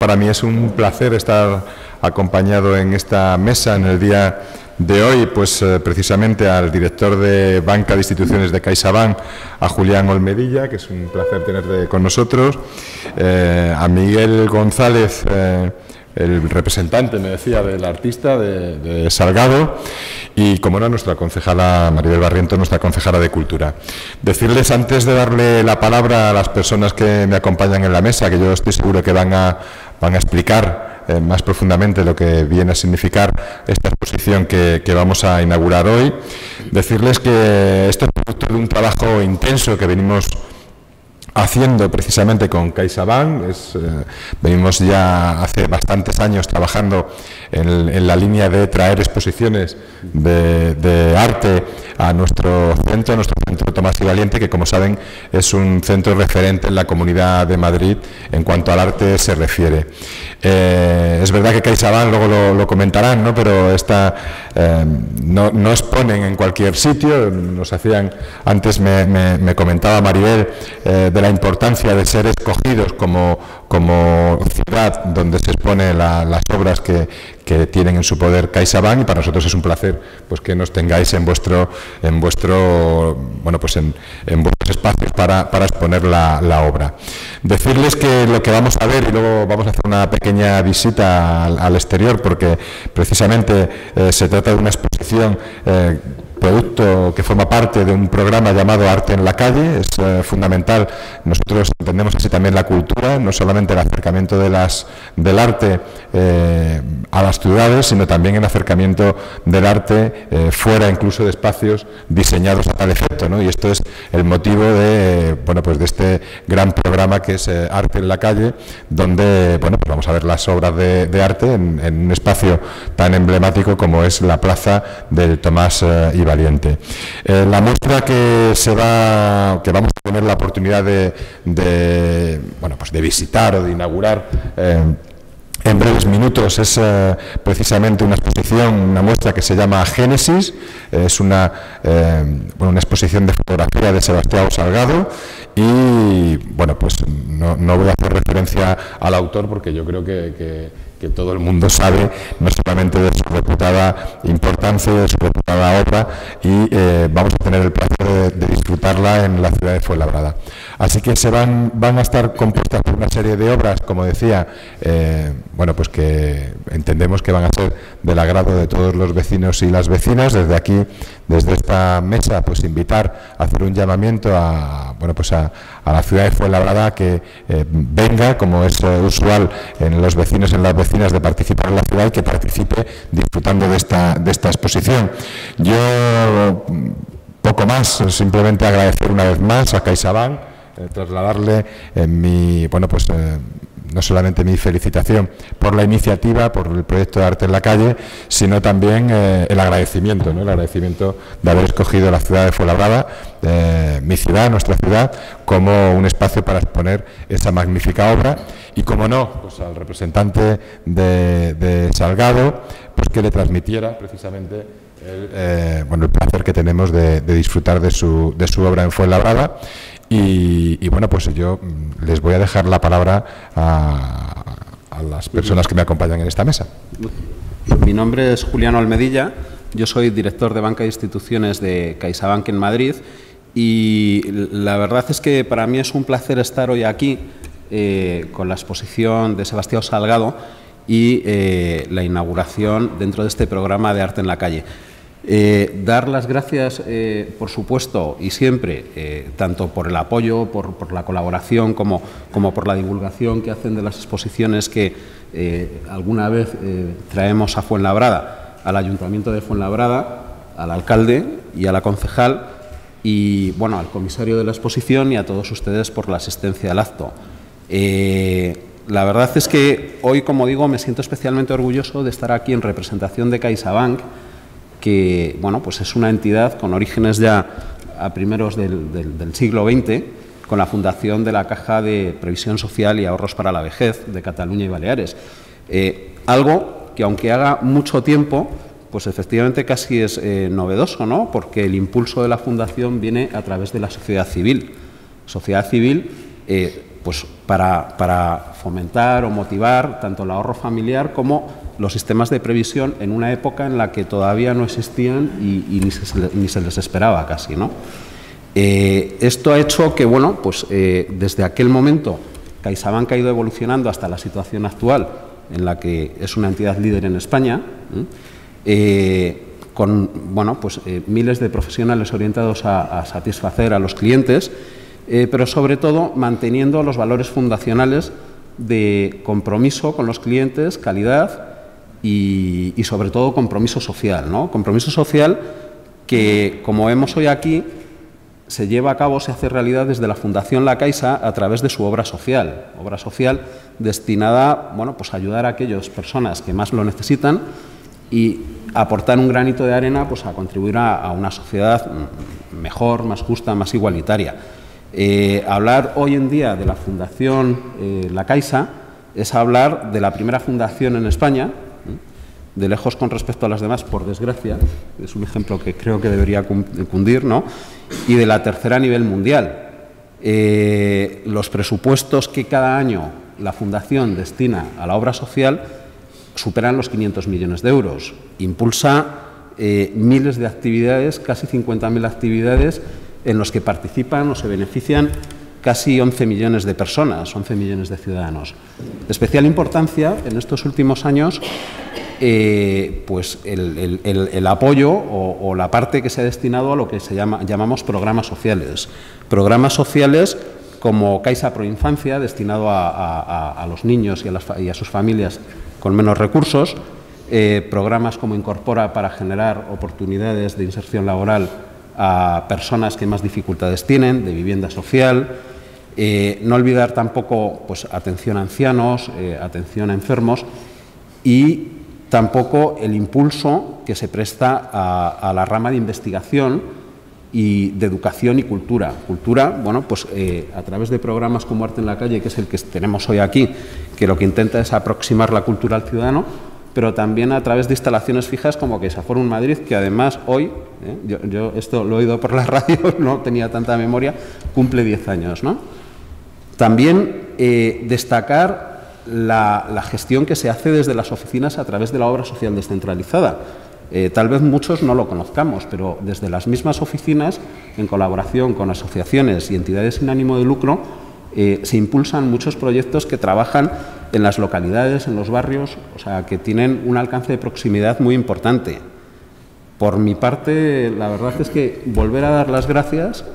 Para mí es un placer estar acompañado en esta mesa en el día de hoy, pues precisamente al director de Banca de Instituciones de CaixaBank, a Julián Olmedilla, que es un placer tener con nosotros, a Miguel González, el representante, me decía, del artista de Salgado, y, como no, nuestra concejala Maribel Barrientos, nuestra concejala de Cultura. Decirles, antes de darle la palabra a las personas que me acompañan en la mesa, que yo estoy seguro que van a explicar más profundamente lo que viene a significar esta exposición que vamos a inaugurar hoy, decirles que esto es producto de un trabajo intenso que venimos haciendo precisamente con CaixaBank. Venimos ya hace bastantes años trabajando en la línea de traer exposiciones de arte a nuestro centro Tomás y Valiente, que, como saben, es un centro referente en la Comunidad de Madrid en cuanto al arte se refiere. Es verdad que CaixaBank, luego lo comentarán, ¿no?, pero no exponen en cualquier sitio. Antes me comentaba Maribel de la importancia de ser escogidos como ciudad donde se exponen las obras que tienen en su poder CaixaBank, y para nosotros es un placer pues que nos tengáis en vuestros espacios para exponer la obra. Decirles que lo que vamos a ver, y luego vamos a hacer una pequeña visita al exterior, porque precisamente se trata de una exposición producto que forma parte de un programa llamado Arte en la Calle. Es fundamental. Nosotros entendemos así también la cultura, no solamente el acercamiento del arte a las ciudades, sino también el acercamiento del arte fuera incluso de espacios diseñados a tal efecto, ¿no? Y esto es el motivo de este gran programa que es Arte en la Calle, donde vamos a ver las obras de arte en un espacio tan emblemático como es la Plaza del Tomás y Valiente. La muestra que vamos a tener la oportunidad de visitar o de inaugurar en breves minutos es precisamente una muestra que se llama Génesis. Es una exposición de fotografía de Sebastião Salgado, y no voy a hacer referencia al autor, porque yo creo que todo el mundo sabe no solamente de su reputada importancia, de su reputada obra, y vamos a tener el placer de disfrutarla en la ciudad de Fuenlabrada. Así que van a estar compuestas por una serie de obras, como decía, que entendemos que van a ser del agrado de todos los vecinos y las vecinas. Desde aquí, desde esta mesa, invitar a hacer un llamamiento a la ciudad de Fuenlabrada que venga, como es usual en los vecinos y en las vecinas, de participar en la ciudad, y que participe disfrutando de esta exposición. Yo poco más, simplemente agradecer una vez más a CaixaBank, trasladarle no solamente mi felicitación por la iniciativa, por el proyecto de Arte en la Calle, sino también el agradecimiento de haber escogido la ciudad de Fuenlabrada, mi ciudad, nuestra ciudad, como un espacio para exponer esa magnífica obra. Y, como no, al representante de Salgado, que le transmitiera precisamente el placer que tenemos de disfrutar de su obra en Fuenlabrada. Y yo les voy a dejar la palabra a las personas que me acompañan en esta mesa. Mi nombre es Julián Olmedilla, yo soy director de Banca de Instituciones de CaixaBank en Madrid, y la verdad es que para mí es un placer estar hoy aquí con la exposición de Sebastião Salgado y la inauguración dentro de este programa de Arte en la Calle. Dar las gracias, por supuesto, y siempre, tanto por el apoyo, por la colaboración, como por la divulgación que hacen de las exposiciones que alguna vez traemos a Fuenlabrada, al Ayuntamiento de Fuenlabrada, al alcalde y a la concejal, y al comisario de la exposición, y a todos ustedes por la asistencia al acto. La verdad es que hoy, como digo, me siento especialmente orgulloso de estar aquí en representación de CaixaBank, que es una entidad con orígenes ya a primeros del siglo XX, con la fundación de la Caja de Previsión Social y Ahorros para la Vejez de Cataluña y Baleares. Algo que, aunque haga mucho tiempo, efectivamente casi es novedoso, ¿no?, porque el impulso de la fundación viene a través de la sociedad civil. Sociedad civil pues para fomentar o motivar tanto el ahorro familiar como los sistemas de previsión en una época en la que todavía no existían y ni se les esperaba casi, ¿no? Esto ha hecho que, bueno, pues desde aquel momento CaixaBank ha ido evolucionando hasta la situación actual, en la que es una entidad líder en España, con, bueno, pues miles de profesionales orientados a satisfacer a los clientes, pero sobre todo manteniendo los valores fundacionales de compromiso con los clientes, calidad y sobre todo compromiso social, ¿no? Compromiso social que, como vemos hoy aquí, se lleva a cabo, se hace realidad desde la Fundación La Caixa a través de su obra social destinada, bueno, pues a ayudar a aquellas personas que más lo necesitan y aportar un granito de arena, pues a contribuir a una sociedad mejor, más justa, más igualitaria. Hablar hoy en día de la Fundación La Caixa es hablar de la primera fundación en España, de lejos con respecto a las demás, por desgracia, es un ejemplo que creo que debería cundir, ¿no? Y de la tercera a nivel mundial. Los presupuestos que cada año la Fundación destina a la obra social superan los 500 millones de euros. Impulsa miles de actividades, casi 50.000 actividades, en los que participan o se benefician casi 11 millones de personas, 11 millones de ciudadanos. De especial importancia en estos últimos años, pues el apoyo o la parte que se ha destinado a lo que llamamos programas sociales. Programas sociales como Caixa Proinfancia, destinado a los niños y a sus familias con menos recursos, programas como Incorpora para generar oportunidades de inserción laboral a personas que más dificultades tienen, de vivienda social. No olvidar tampoco, pues, atención a ancianos, atención a enfermos y tampoco el impulso que se presta a la rama de investigación y de educación y cultura. Cultura, bueno, pues a través de programas como Arte en la Calle, que es el que tenemos hoy aquí, que lo que intenta es aproximar la cultura al ciudadano, pero también a través de instalaciones fijas como CaixaForum Madrid, que además hoy, yo esto lo he oído por la radio, no tenía tanta memoria, cumple 10 años, ¿no? También destacar la gestión que se hace desde las oficinas a través de la obra social descentralizada. Tal vez muchos no lo conozcamos, pero desde las mismas oficinas, en colaboración con asociaciones y entidades sin ánimo de lucro, se impulsan muchos proyectos que trabajan en las localidades, en los barrios, o sea, que tienen un alcance de proximidad muy importante. Por mi parte, la verdad es que volver a dar las gracias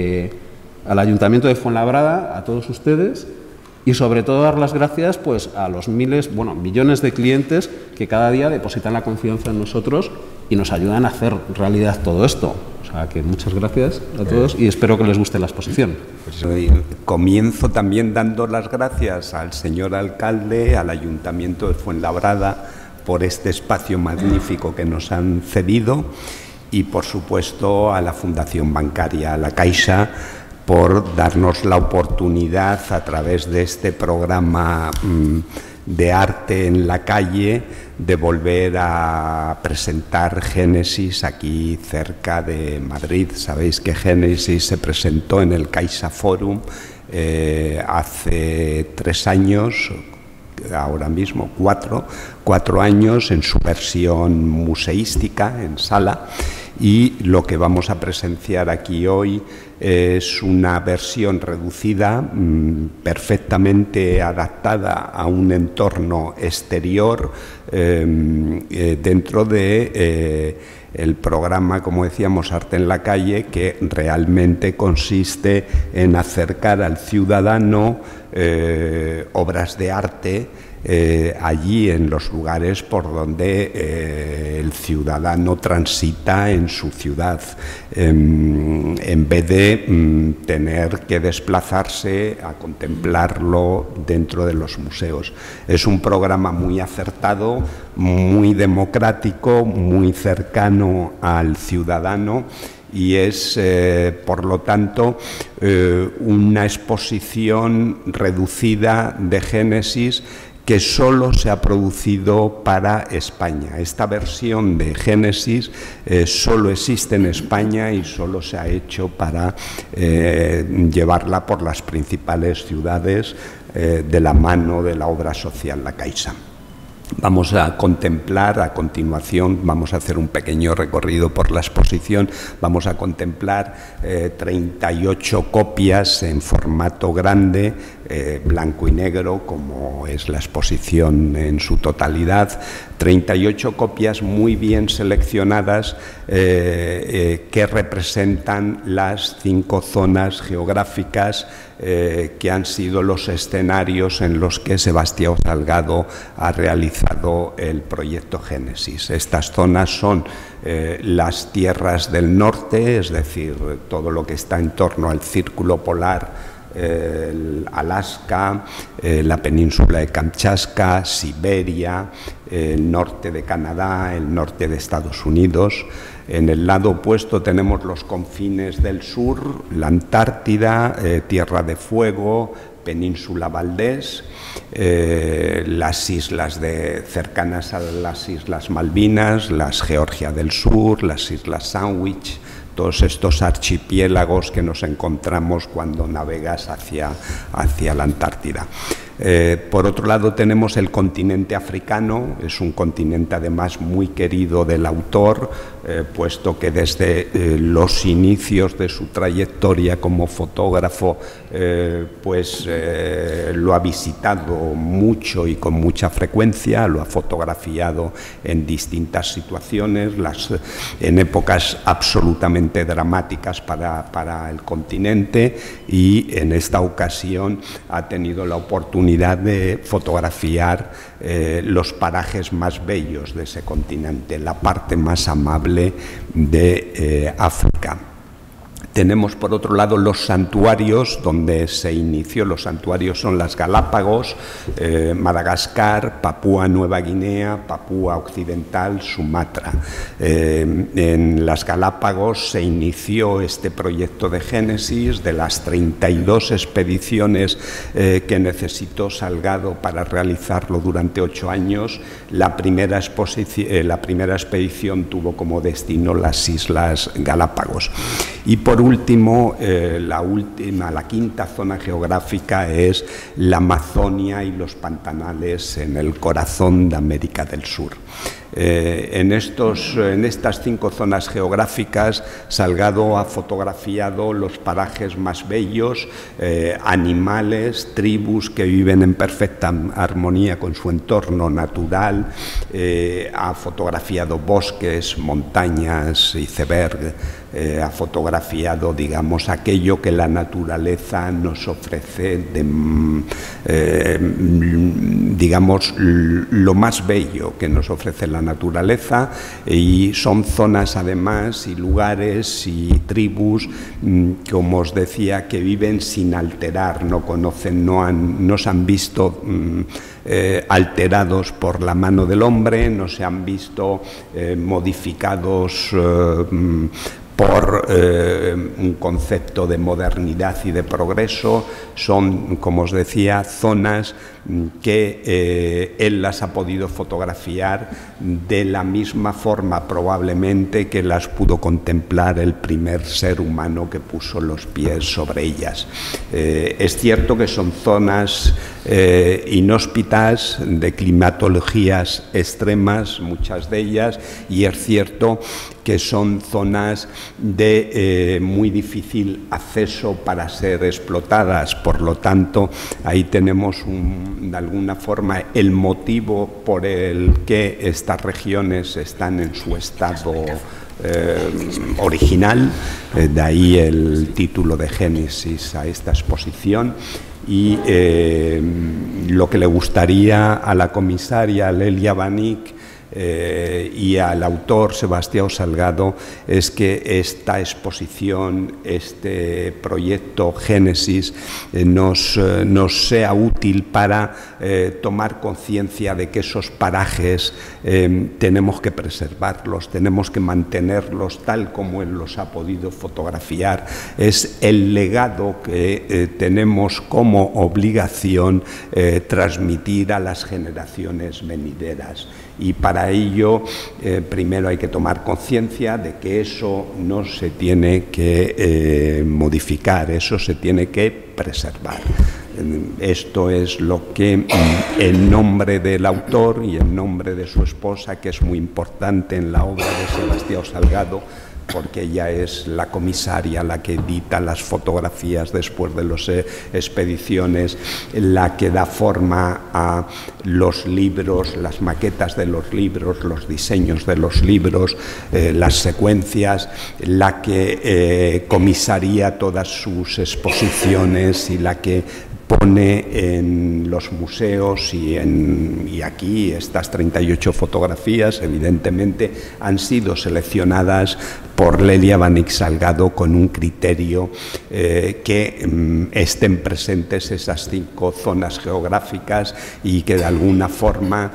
al Ayuntamiento de Fuenlabrada, a todos ustedes, y sobre todo dar las gracias, pues, a los millones de clientes que cada día depositan la confianza en nosotros y nos ayudan a hacer realidad todo esto. O sea, que muchas gracias a todos y espero que les guste la exposición. Pues comienzo también dando las gracias al señor alcalde, al Ayuntamiento de Fuenlabrada por este espacio magnífico que nos han cedido y, por supuesto, a la Fundación Bancaria La Caixa por darnos la oportunidad a través de este programa de arte en la calle de volver a presentar Génesis aquí cerca de Madrid. Sabéis que Génesis se presentó en el CaixaForum hace 3 años, ahora mismo 4 años, en su versión museística, en sala, y lo que vamos a presenciar aquí hoy es una versión reducida, perfectamente adaptada a un entorno exterior dentro de el programa, como decíamos, Arte en la Calle, que realmente consiste en acercar al ciudadano obras de arte allí en los lugares por donde el ciudadano transita en su ciudad, en vez de tener que desplazarse a contemplarlo dentro de los museos. Es un programa muy acertado, muy democrático, muy cercano al ciudadano y es, por lo tanto, una exposición reducida de Génesis que solo se ha producido para España. Esta versión de Génesis solo existe en España y solo se ha hecho para llevarla por las principales ciudades de la mano de la obra social La Caixa. Vamos a contemplar a continuación, vamos a hacer un pequeño recorrido por la exposición, vamos a contemplar 38 copias en formato grande, blanco y negro, como es la exposición en su totalidad, 38 copias muy bien seleccionadas que representan las 5 zonas geográficas que han sido los escenarios en los que Sebastião Salgado ha realizado el proyecto Génesis. Estas zonas son las tierras del norte, es decir, todo lo que está en torno al círculo polar, el Alaska, la península de Kamchatka, Siberia, el norte de Canadá, el norte de Estados Unidos. En el lado opuesto tenemos los confines del sur, la Antártida, Tierra de Fuego, Península Valdés, las islas cercanas a las Islas Malvinas, las Georgia del Sur, las Islas Sandwich, todos estos archipiélagos que nos encontramos cuando navegas hacia la Antártida. Por otro lado tenemos el continente africano, es un continente además muy querido del autor, puesto que desde los inicios de su trayectoria como fotógrafo lo ha visitado mucho y con mucha frecuencia, lo ha fotografiado en distintas situaciones, en épocas absolutamente dramáticas para el continente, y en esta ocasión ha tenido la oportunidad de fotografiar los parajes más bellos de ese continente, la parte más amable de África. Tenemos por otro lado los santuarios donde se inició. Los santuarios son las Galápagos, Madagascar, Papúa Nueva Guinea, Papúa Occidental, Sumatra. En las Galápagos se inició este proyecto de Génesis. De las 32 expediciones que necesitó Salgado para realizarlo durante 8 años, la primera expedición tuvo como destino las Islas Galápagos. Y por último, la quinta zona geográfica es la Amazonia y los pantanales en el corazón de América del Sur. En estas 5 zonas geográficas, Salgado ha fotografiado los parajes más bellos, animales, tribus que viven en perfecta armonía con su entorno natural, ha fotografiado bosques, montañas, iceberg, ha fotografiado, digamos, aquello que la naturaleza nos ofrece, digamos, lo más bello que nos ofrece la naturaleza, y son zonas además y lugares y tribus, como os decía, que viven sin alterar, no se han visto alterados por la mano del hombre, no se han visto modificados por un concepto de modernidad y de progreso. Son, como os decía, zonas que él las ha podido fotografiar de la misma forma probablemente que las pudo contemplar el primer ser humano que puso los pies sobre ellas. Es cierto que son zonas inhóspitas, de climatologías extremas, muchas de ellas, y es cierto que son zonas de muy difícil acceso para ser explotadas. Por lo tanto, ahí tenemos de alguna forma el motivo por el que estas regiones están en su estado original, de ahí el título de Génesis a esta exposición. Y lo que le gustaría a la comisaria Lelia Banik y al autor Sebastião Salgado es que esta exposición, este proyecto Génesis, nos sea útil para tomar conciencia de que esos parajes tenemos que preservarlos, tenemos que mantenerlos tal como él los ha podido fotografiar. Es el legado que tenemos como obligación transmitir a las generaciones venideras. Y para ello, primero hay que tomar conciencia de que eso no se tiene que modificar, eso se tiene que preservar. Esto es lo que, en nombre del autor y en nombre de su esposa, que es muy importante en la obra de Sebastião Salgado, porque ella es la comisaria, la que edita las fotografías después de las expediciones, la que da forma a los libros, las maquetas de los libros, los diseños de los libros, las secuencias, la que comisaría todas sus exposiciones y la que pone en los museos y aquí estas 38 fotografías evidentemente han sido seleccionadas por Lelia Van Eyck Salgado con un criterio que estén presentes esas 5 zonas geográficas y que de alguna forma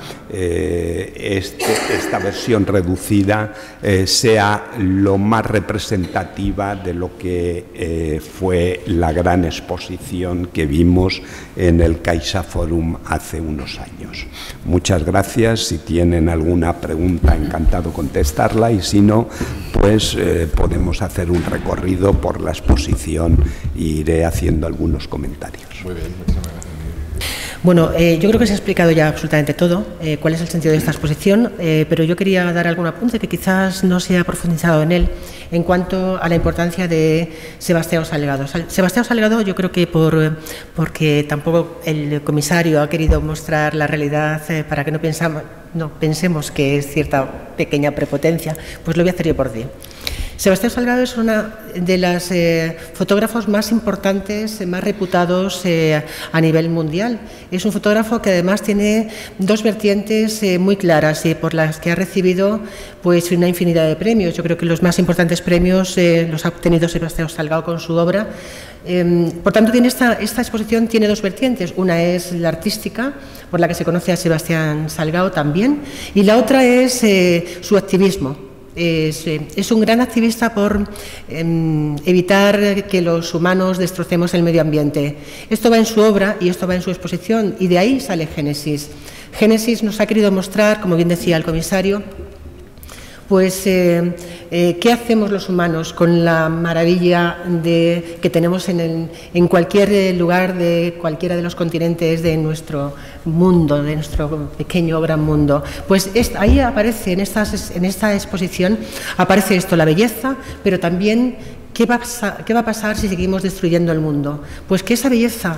esta versión reducida sea lo más representativa de lo que fue la gran exposición que vimos en el CaixaForum hace unos años. Muchas gracias. Si tienen alguna pregunta, encantado contestarla, y si no, pues podemos hacer un recorrido por la exposición e iré haciendo algunos comentarios. Muy bien, muchas gracias. Bueno, yo creo que se ha explicado ya absolutamente todo, cuál es el sentido de esta exposición, pero yo quería dar algún apunte que quizás no se ha profundizado en él, en cuanto a la importancia de Sebastião Salgado. Sebastião Salgado, yo creo que porque tampoco el comisario ha querido mostrar la realidad para que no pensemos que es cierta pequeña prepotencia, pues lo voy a hacer yo por ti. Sebastião Salgado es una de las fotógrafos más importantes, más reputados a nivel mundial. Es un fotógrafo que además tiene 2 vertientes muy claras y por las que ha recibido pues una infinidad de premios. Yo creo que los más importantes premios los ha obtenido Sebastião Salgado con su obra. Por tanto, esta exposición tiene 2 vertientes. Una es la artística, por la que se conoce a Sebastião Salgado también, y la otra es su activismo. Es un gran activista por evitar que los humanos destrocemos el medio ambiente. Esto va en su obra y esto va en su exposición, y de ahí sale Génesis. Génesis nos ha querido mostrar, como bien decía el comisario, pues qué hacemos los humanos con la maravilla que tenemos en cualquier lugar de cualquiera de los continentes de nuestro mundo, de nuestro pequeño gran mundo. Pues ahí aparece, en esta exposición, aparece esto, la belleza, pero también qué va a pasar si seguimos destruyendo el mundo. Pues que esa belleza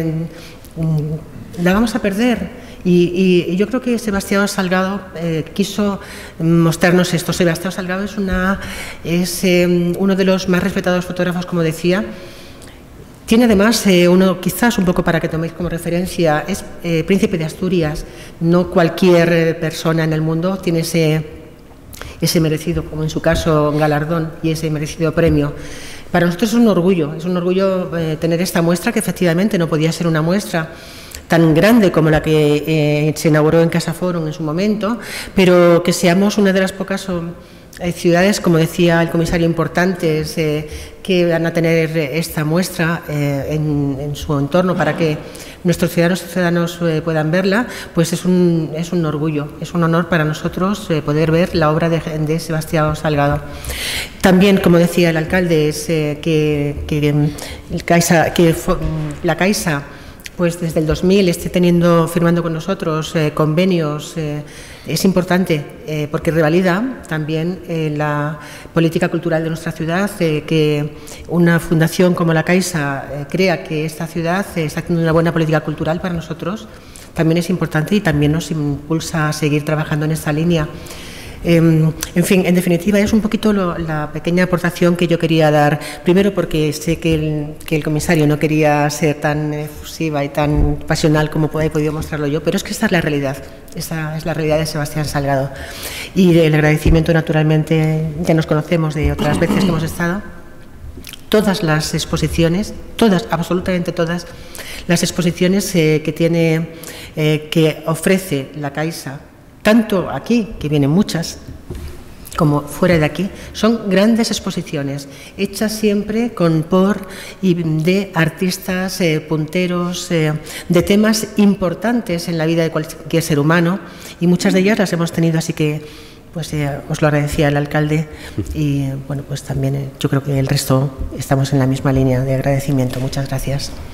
la vamos a perder. Y yo creo que Sebastião Salgado quiso mostrarnos esto. Sebastião Salgado es uno de los más respetados fotógrafos, como decía. Tiene además, quizás un poco para que toméis como referencia, es príncipe de Asturias. No cualquier persona en el mundo tiene ese merecido, como en su caso, galardón y ese merecido premio. Para nosotros es un orgullo tener esta muestra, que efectivamente no podía ser una muestra tan grande como la que se inauguró en CaixaForum en su momento, pero que seamos una de las pocas ciudades, como decía el comisario, importantes que van a tener esta muestra en su entorno para que nuestros ciudadanos puedan verla, pues es un orgullo, es un honor para nosotros poder ver la obra de Sebastião Salgado. También, como decía el alcalde, es que la Caixa, pues desde el 2000 esté firmando con nosotros convenios, es importante porque revalida también la política cultural de nuestra ciudad, que una fundación como la Caixa crea que esta ciudad está haciendo una buena política cultural para nosotros, también es importante y también nos impulsa a seguir trabajando en esta línea. En fin, en definitiva, es un poquito la pequeña aportación que yo quería dar. Primero, porque sé que el comisario no quería ser tan efusiva y tan pasional como he podido mostrarlo yo, pero es que esta es la realidad. Esa es la realidad de Sebastián Salgado. Y el agradecimiento, naturalmente, ya nos conocemos de otras veces que hemos estado. Todas las exposiciones, todas, absolutamente todas, las exposiciones que ofrece la Caixa, tanto aquí, que vienen muchas, como fuera de aquí, son grandes exposiciones, hechas siempre y de artistas punteros, de temas importantes en la vida de cualquier ser humano, y muchas de ellas las hemos tenido, así que pues os lo agradecía el alcalde, y bueno, pues también yo creo que el resto estamos en la misma línea de agradecimiento. Muchas gracias.